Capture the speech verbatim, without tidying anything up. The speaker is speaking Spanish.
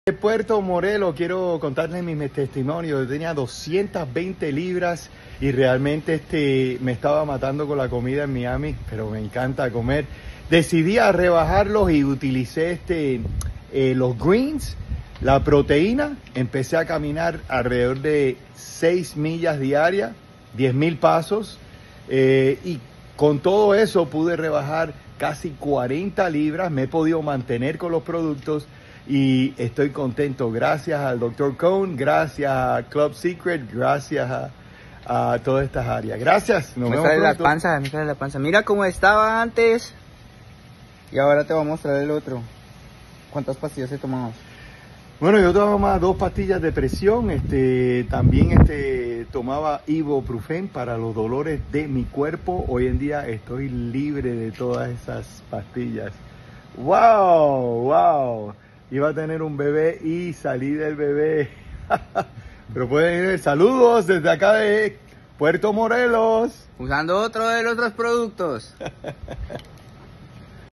De Puerto Morelos, quiero contarles mi, mi testimonio. Yo tenía doscientas veinte libras y realmente este, me estaba matando con la comida en Miami, pero me encanta comer. Decidí a rebajarlos y utilicé este, eh, los greens, la proteína. Empecé a caminar alrededor de seis millas diarias, diez mil pasos. Eh, y con todo eso pude rebajar casi cuarenta libras. Me he podido mantener con los productos. Y estoy contento, gracias al doctor Cohn, gracias a Club Secret, gracias a, a todas estas áreas. Gracias, nos vemos Muéstrale la pronto. panza, muéstrale la panza. Mira cómo estaba antes. Y ahora te voy a mostrar el otro. ¿Cuántas pastillas he tomado? Bueno, yo tomaba dos pastillas de presión, este, también este, tomaba ibuprofen para los dolores de mi cuerpo. Hoy en día estoy libre de todas esas pastillas. ¡Wow! ¡Wow! Iba a tener un bebé y salí del bebé. Pero pueden ir, saludos desde acá de Puerto Morelos. Usando otro de los otros productos.